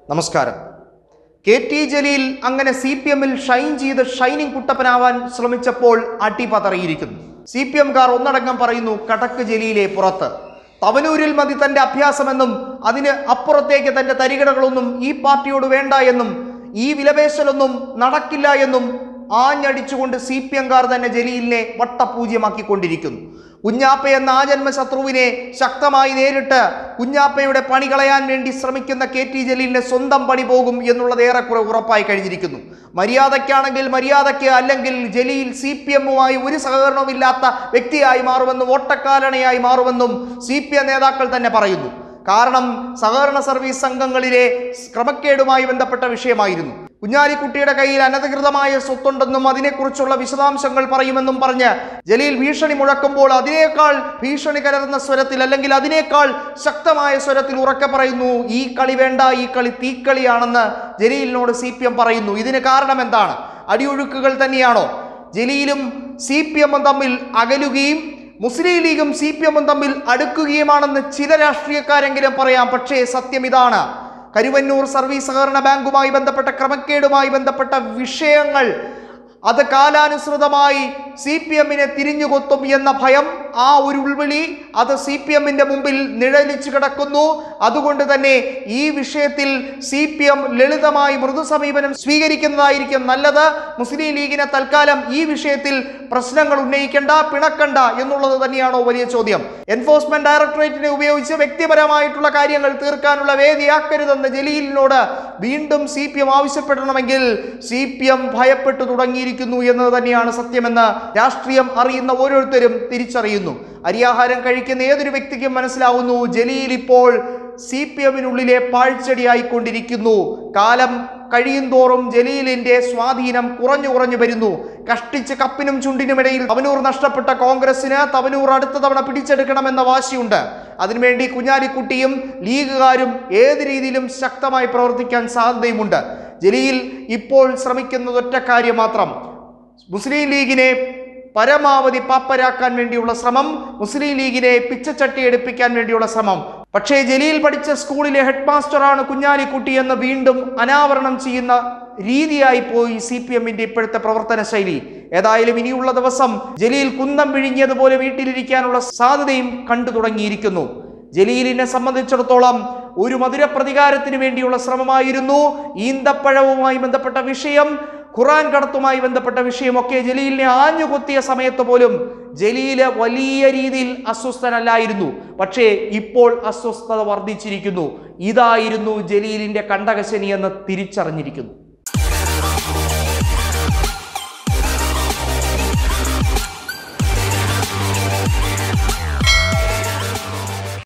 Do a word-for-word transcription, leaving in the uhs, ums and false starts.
നമസ്കാരം. K T Jaleel അങ്ങനെ C P എമ്മിൽ ഷൈൻ ചെയ്ത് ഷൈനിങ് കുട്ടപ്പനാവാൻ ശ്രമിച്ചപ്പോൾ അടിപതറിയിരിക്കുന്നു. സി പി എംകാർ ഒന്നടങ്കം പറയുന്നു കടക്ക് ജലീലെ പുറത്ത്, തവനൂരിൽ മതി തന്റെ അഭ്യാസമെന്നും അതിന് അപ്പുറത്തേക്ക് തന്റെ തരികിടകളൊന്നും ഈ പാർട്ടിയോട് വേണ്ട എന്നും ഈ വിലപേശലൊന്നും നടക്കില്ല എന്നും ആഞ്ഞടിച്ചുകൊണ്ട് സി പി എംകാർ തന്നെ ജലീലിനെ വട്ടപൂജ്യമാക്കിക്കൊണ്ടിരിക്കുന്നു. കുഞ്ഞാപ്പ എന്ന ആജന്മ ശത്രുവിനെ ശക്തമായി നേരിട്ട് കുഞ്ഞാപ്പയുടെ പണി കളയാൻ വേണ്ടി ശ്രമിക്കുന്ന കെ ടി ജലീലിന്റെ സ്വന്തം പണി പോകും എന്നുള്ളത് ഏറെക്കുറെ ഉറപ്പായി കഴിഞ്ഞിരിക്കുന്നു. മര്യാദയ്ക്കാണെങ്കിൽ മര്യാദയ്ക്ക്, അല്ലെങ്കിൽ ജലീൽ സി പി എമ്മുമായി ഒരു സഹകരണവുമില്ലാത്ത വ്യക്തിയായി മാറുമെന്നും ഓട്ടക്കാലണയായി മാറുമെന്നും സി പി എം നേതാക്കൾ തന്നെ പറയുന്നു. കാരണം സഹകരണ സർവീസ് സംഘങ്ങളിലെ ക്രമക്കേടുമായി ബന്ധപ്പെട്ട വിഷയമായിരുന്നു. കുഞ്ഞാലിക്കുട്ടിയുടെ കയ്യിൽ അനധികൃതമായ സ്വത്തുണ്ടെന്നും അതിനെക്കുറിച്ചുള്ള വിശദാംശങ്ങൾ പറയുമെന്നും പറഞ്ഞ് ജലീൽ ഭീഷണി മുഴക്കുമ്പോൾ അതിനേക്കാൾ ഭീഷണി കലർന്ന സ്വരത്തിൽ, അല്ലെങ്കിൽ അതിനേക്കാൾ ശക്തമായ സ്വരത്തിൽ ഉറക്കെ പറയുന്നു, ഈ കളി വേണ്ട, ഈ കളി തീക്കളിയാണെന്ന് ജലീലിനോട് സി പി എം പറയുന്നു. ഇതിന് കാരണം എന്താണ്? അടിയൊഴുക്കുകൾ തന്നെയാണോ? ജലീലും സി പി എമ്മും തമ്മിൽ അകലുകയും മുസ്ലിം ലീഗും സി പി എമ്മും തമ്മിൽ അടുക്കുകയുമാണെന്ന് ചില രാഷ്ട്രീയക്കാരെങ്കിലും പറയാം. പക്ഷേ സത്യം ഇതാണ്. കരുവന്നൂർ സർവീസ് സഹകരണ ബാങ്കുമായി ബന്ധപ്പെട്ട ക്രമക്കേടുമായി ബന്ധപ്പെട്ട വിഷയങ്ങൾ അത് കാലാനുസൃതമായി സി പി എമ്മിനെ തിരിഞ്ഞുകൊത്തും എന്ന ഭയം, ആ ഒരു ഉൾവിളി അത് സി പി എമ്മിന്റെ മുമ്പിൽ നിഴലിച്ചു കിടക്കുന്നു. അതുകൊണ്ട് തന്നെ ഈ വിഷയത്തിൽ സി പി എം ലളിതമായി മൃദു സമീപനം സ്വീകരിക്കുന്നതായിരിക്കും നല്ലത്. മുസ്ലിം ലീഗിനെ തൽക്കാലം ഈ വിഷയത്തിൽ പ്രശ്നങ്ങൾ ഉന്നയിക്കേണ്ട, പിണക്കണ്ട എന്നുള്ളത് തന്നെയാണോ വലിയ ചോദ്യം. എൻഫോഴ്സ്മെന്റ് ഡയറക്ടറേറ്റിനെ ഉപയോഗിച്ച് വ്യക്തിപരമായിട്ടുള്ള കാര്യങ്ങൾ തീർക്കാനുള്ള വേദിയാക്കരുതെന്ന് ജലീലിനോട് വീണ്ടും സി പി എം ആവശ്യപ്പെടണമെങ്കിൽ സി പി എം ഭയപ്പെട്ടു തുടങ്ങിയിരിക്കുന്നു എന്നത് തന്നെയാണ് സത്യമെന്ന് രാഷ്ട്രീയം അറിയുന്ന ഓരോരുത്തരും തിരിച്ചറിയുന്നു. അരിയാഹാരം കഴിക്കുന്ന ഏതൊരു വ്യക്തിക്കും മനസ്സിലാവുന്നു ജലീൽ ഇപ്പോൾ സി പി എമ്മിനുള്ളിലെ പാഴ്ചെടിയായിക്കൊണ്ടിരിക്കുന്നു. കാലം കഴിയുന്തോറും ജലീലിന്റെ സ്വാധീനം കുറഞ്ഞു കുറഞ്ഞു വരുന്നു. കഷ്ടിച്ച് കപ്പിനും ചുണ്ടിനുമിടയിൽ തവനൂർ നഷ്ടപ്പെട്ട കോൺഗ്രസിന് തവനൂർ അടുത്ത തവണ പിടിച്ചെടുക്കണമെന്ന വാശിയുണ്ട്. അതിനുവേണ്ടി കുഞ്ഞാലിക്കുട്ടിയും ലീഗുകാരും ഏത് രീതിയിലും ശക്തമായി പ്രവർത്തിക്കാൻ സാധ്യതയുമുണ്ട്. ജലീൽ ഇപ്പോൾ ശ്രമിക്കുന്നത് ഒറ്റ കാര്യം മാത്രം, മുസ്ലിം ലീഗിനെ പരമാവധി പാപ്പരാക്കാൻ വേണ്ടിയുള്ള ശ്രമം, മുസ്ലിം ലീഗിനെ പിച്ചച്ചട്ടി എടുപ്പിക്കാൻ വേണ്ടിയുള്ള ശ്രമം. പക്ഷേ ജലീൽ പഠിച്ച സ്കൂളിലെ ഹെഡ് മാസ്റ്ററാണ് കുഞ്ഞാലിക്കുട്ടി എന്ന് വീണ്ടും അനാവരണം ചെയ്യുന്ന രീതിയായി പോയി സി പി എമ്മിന്റെ ഇപ്പോഴത്തെ പ്രവർത്തന ശൈലി. ഏതായാലും ഇനിയുള്ള ദിവസം ജലീൽ കുന്തം വിഴിഞ്ഞതുപോലെ വീട്ടിലിരിക്കാനുള്ള സാധ്യതയും കണ്ടു തുടങ്ങിയിരിക്കുന്നു. ജലീലിനെ സംബന്ധിച്ചിടത്തോളം ഒരു മധുര പ്രതികാരത്തിന് വേണ്ടിയുള്ള ശ്രമമായിരുന്നു ഈന്തപ്പഴവുമായി ബന്ധപ്പെട്ട വിഷയം, ഖുറാൻ കടത്തുമായി ബന്ധപ്പെട്ട വിഷയമൊക്കെ ജലീലിനെ ആഞ്ഞുകൊത്തിയ സമയത്ത് പോലും ജലീല് വലിയ രീതിയിൽ അസ്വസ്ഥനല്ലായിരുന്നു. പക്ഷേ ഇപ്പോൾ അസ്വസ്ഥത വർദ്ധിച്ചിരിക്കുന്നു. ഇതായിരുന്നു ജലീലിന്റെ കണ്ടകശനി എന്ന് തിരിച്ചറിഞ്ഞിരിക്കുന്നു.